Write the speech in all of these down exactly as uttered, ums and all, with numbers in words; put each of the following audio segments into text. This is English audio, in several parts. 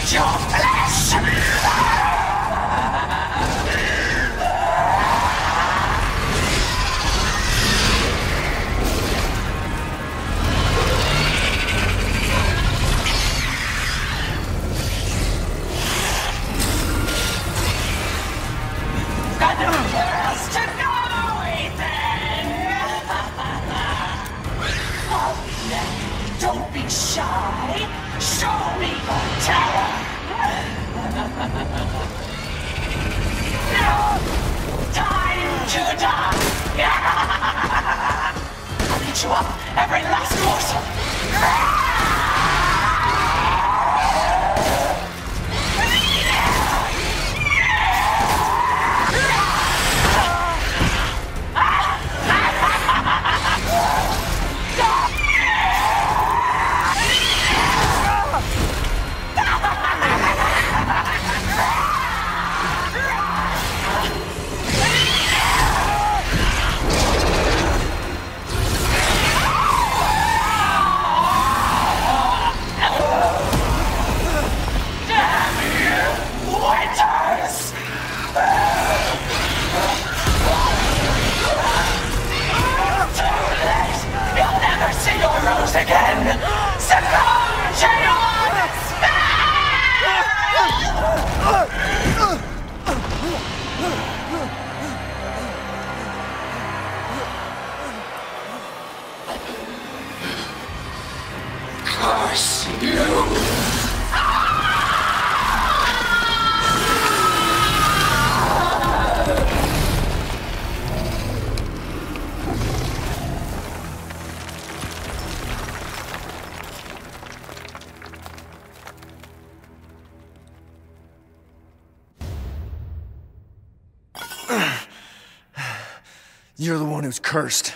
your flesh! Got nowhere else to go, Ethan! Oh, no, don't be shy. Show me your terror! No! Time to die! I'll eat you up, every last morsel! Again! Succumb to your spell! Curse you! You're the one who's cursed.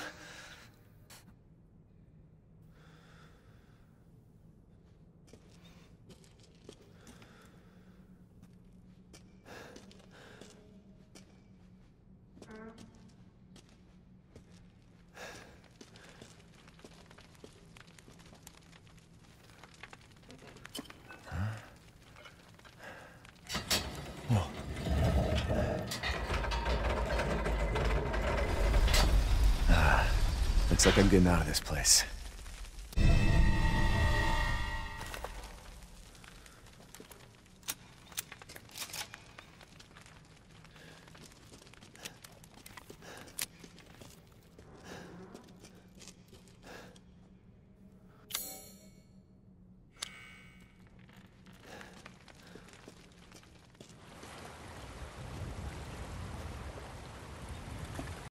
Looks like I'm getting out of this place.